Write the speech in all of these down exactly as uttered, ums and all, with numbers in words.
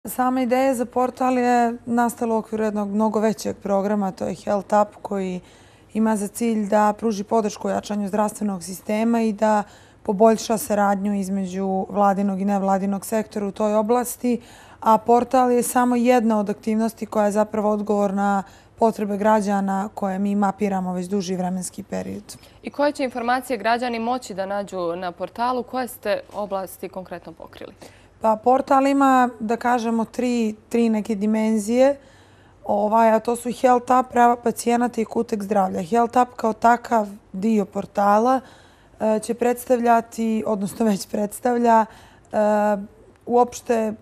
Sama ideja za portal je nastala u okviru jednog mnogo većeg programa, to je Health Up, koji ima za cilj da pruži podršku jačanju zdravstvenog sistema i da poboljša saradnju između vladinog i nevladinog sektora u toj oblasti, a portal je samo jedna od aktivnosti koja je zapravo odgovor na potrebe građana koje mi mapiramo već duži vremenski period. I koje će informacije građani moći da nađu na portalu? Koje ste oblasti konkretno pokrili? Pa portal ima, da kažemo, tri, tri neke dimenzije, ovaj, a to su Health Up, prava pacijenata i kutek zdravlja. Health Up kao takav dio portala e, će predstavljati, odnosno već predstavlja, e, uopšte,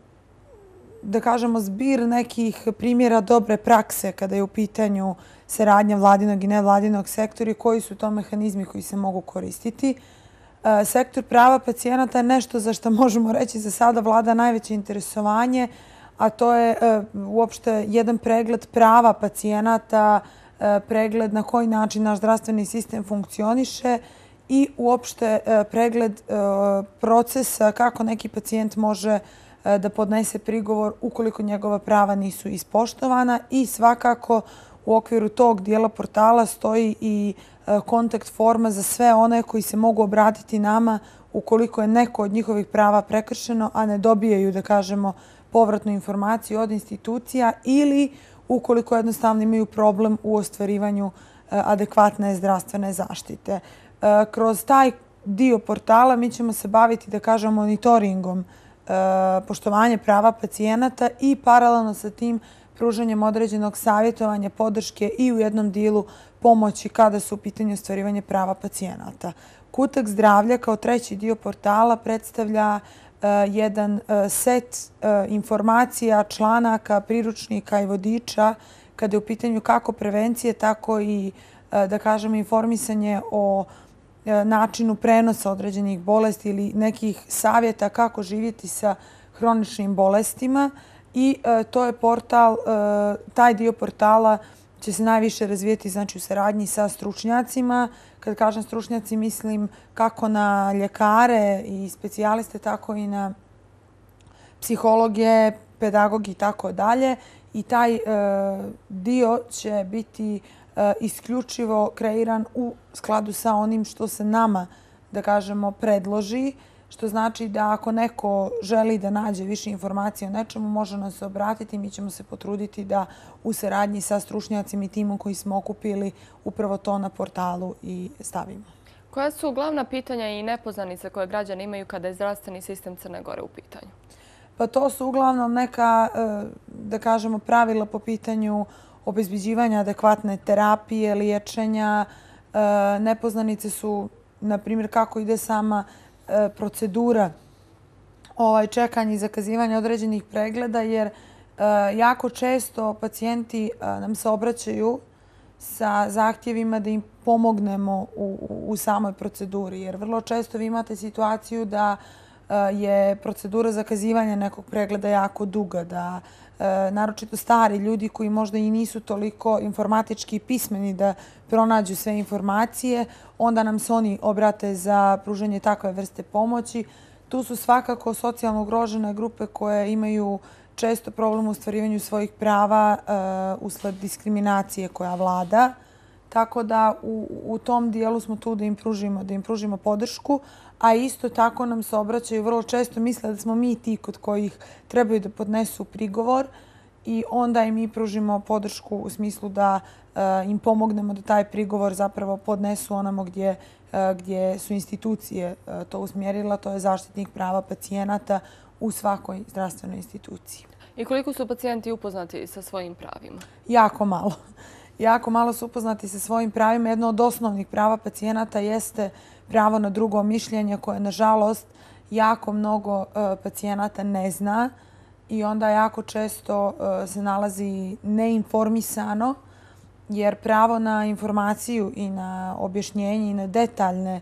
da kažemo, zbir nekih primjera dobre prakse kada je u pitanju saradnja vladinog i nevladinog sektora i koji su to mehanizmi koji se mogu koristiti. Sektor prava pacijenata je nešto za što možemo reći za sada vlada najveće interesovanje, a to je uopšte jedan pregled prava pacijenata, pregled na koji način naš zdravstveni sistem funkcioniše i uopšte pregled procesa kako neki pacijent može da podnese prigovor ukoliko njegova prava nisu ispoštovana i svakako u okviru tog dijela portala stoji i kontakt forma za sve one koji se mogu obratiti nama ukoliko je neko od njihovih prava prekršeno, a ne dobijaju, da kažemo, povratnu informaciju od institucija ili ukoliko jednostavno imaju problem u ostvarivanju adekvatne zdravstvene zaštite. Kroz taj dio portala mi ćemo se baviti, da kažemo, monitoringom poštovanja prava pacijenata i paralelno sa tim pružanjem određenog savjetovanja, podrške i u jednom dijelu pomoći kada su u pitanju ostvarivanje prava pacijenata. Kutak zdravlja kao treći dio portala predstavlja jedan set informacija, članaka, priručnika i vodiča kada je u pitanju kako prevencije, tako i, da kažemo, informisanje o načinu prenosa određenih bolesti ili nekih savjeta kako živjeti sa hroničnim bolestima. I to je portal, taj dio portala će se najviše razvijeti, znači, u saradnji sa stručnjacima. Kad kažem stručnjaci, mislim kako na ljekare i specijaliste, tako i na psihologe, pedagogi i tako dalje. I taj dio će biti isključivo kreiran u skladu sa onim što se nama, da kažemo, predloži. Što znači da ako neko želi da nađe više informacije o nečemu, može nam se obratiti. Mi ćemo se potruditi da u saradnji sa stručnjacima i timom koji smo okupili upravo to na portalu i stavimo. Koja su glavna pitanja i nepoznanice koje građani imaju kada je zdravstveni sistem Crne Gore u pitanju? Pa to su uglavnom neka, da kažemo, pravila po pitanju obezbeđivanja adekvatne terapije, liječenja. Nepoznanice su, na primjer, kako ide sama procedura čekanja i zakazivanja određenih pregleda, jer jako često pacijenti nam se obraćaju sa zahtjevima da im pomognemo u samoj proceduri. Jer vrlo često vi imate situaciju da je procedura zakazivanja nekog pregleda jako duga, da naročito stari ljudi koji možda i nisu toliko informatički pismeni da pronađu sve informacije, onda nam se oni obrate za pružanje takve vrste pomoći. Tu su svakako socijalno ugrožene grupe koje imaju često problem u ostvarivanju svojih prava usled diskriminacije koja vlada. Tako da u tom dijelu smo tu da im pružimo, da im pružimo podršku, a isto tako nam se obraćaju vrlo često, misle da smo mi ti kod kojih trebaju da podnesu prigovor i onda im mi pružimo podršku u smislu da im pomognemo da taj prigovor zapravo podnesu onamo gdje, gdje su institucije to usmjerila, to je zaštitnik prava pacijenata u svakoj zdravstvenoj instituciji. I koliko su pacijenti upoznati sa svojim pravima? Jako malo. Jako malo su upoznati sa svojim pravima. Jedno od osnovnih prava pacijenata jeste pravo na drugo mišljenje koje, nažalost, jako mnogo pacijenata ne zna i onda jako često se nalazi neinformisano, jer pravo na informaciju i na objašnjenje i na detaljne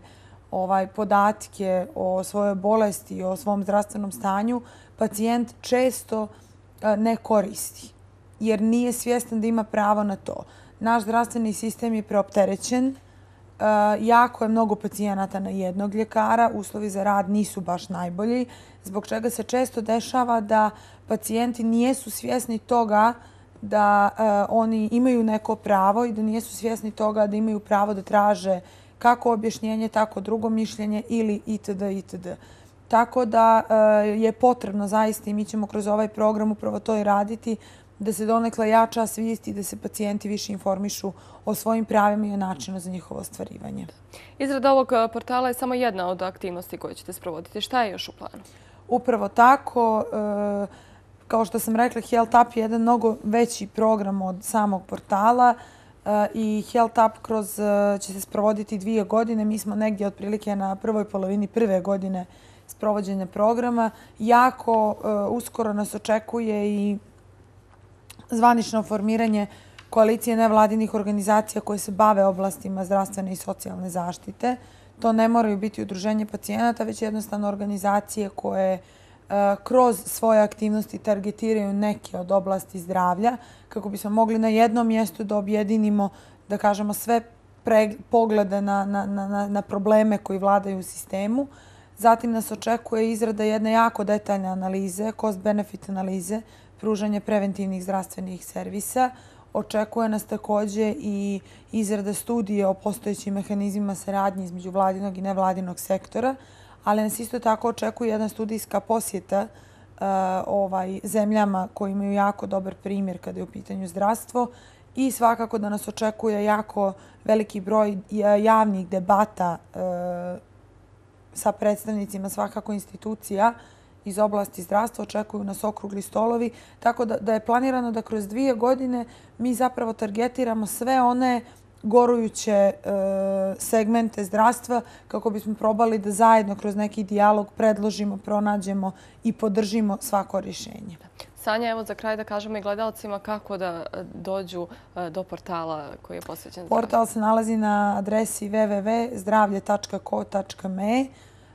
podatke o svojoj bolesti i o svom zdravstvenom stanju pacijent često ne koristi, jer nije svjestan da ima pravo na to. Naš zdravstveni sistem je preopterećen Jako je mnogo pacijenata na jednog ljekara, uslovi za rad nisu baš najbolji, zbog čega se često dešava da pacijenti nijesu svjesni toga da oni imaju neko pravo i da nijesu svjesni toga da imaju pravo da traže kako objašnjenje, tako drugo mišljenje ili itd. itd. Tako da je potrebno zaista i mi ćemo kroz ovaj program upravo to i raditi, da se donekle jača svijest i da se pacijenti više informišu o svojim pravima i o načinu za njihovo ostvarivanje. Izrada ovog portala je samo jedna od aktivnosti koje ćete sprovoditi. Šta je još u planu? Upravo tako. Kao što sam rekla, HealthUp je jedan mnogo veći program od samog portala i HealthUp kroz će se sprovoditi dvije godine. Mi smo negdje otprilike na prvoj polovini prve godine sprovođenja programa. Jako uskoro nas očekuje i zvanično formiranje koalicije nevladinih organizacija koje se bave oblastima zdravstvene i socijalne zaštite. To ne moraju biti udruženje pacijenata, već jednostavno organizacije koje kroz svoje aktivnosti targetiraju neke od oblasti zdravlja, kako bismo mogli na jednom mjestu da objedinimo, da kažemo, sve poglede na, na, na, na probleme koji vladaju u sistemu. Zatim nas očekuje izrada jedne jako detaljne analize, cost-benefit analize, pružanje preventivnih zdravstvenih servisa. Očekuje nas također i izrada studije o postojećim mehanizmima saradnje između vladinog i nevladinog sektora, ali nas isto tako očekuje jedna studijska posjeta uh, ovaj, zemljama koji imaju jako dobar primjer kada je u pitanju zdravstvo i svakako da nas očekuje jako veliki broj javnih debata uh, sa predstavnicima svakako institucija iz oblasti zdravstva. Očekuju nas okrugli stolovi, tako da, da je planirano da kroz dvije godine mi zapravo targetiramo sve one gorujuće e, segmente zdravstva kako bismo probali da zajedno kroz neki dijalog predložimo, pronađemo i podržimo svako rješenje. Sanja, evo za kraj da kažemo i gledalcima kako da dođu do portala koji je posvećen zdravlju. Portal se nalazi na adresi w w w tačka zdravlje tačka co tačka m e.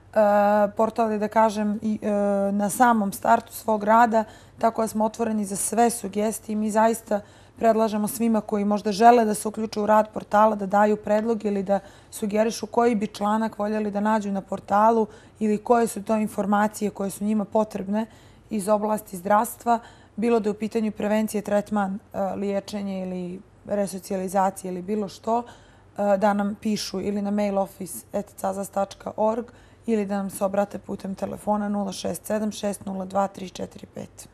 Portal je, da kažem, na samom startu svog rada, tako da smo otvoreni za sve sugestije. Mi zaista predlažemo svima koji možda žele da se uključe u rad portala, da daju predlog ili da sugerišu koji bi članak voljeli da nađu na portalu ili koje su to informacije koje su njima potrebne iz oblasti zdravstva, bilo da je u pitanju prevencije, tretman, liječenje ili resocijalizacije ili bilo što, da nam pišu ili na mail office at cazas tačka org ili da nam se obrate putem telefona nula šest sedam šest nula dva tri četiri pet.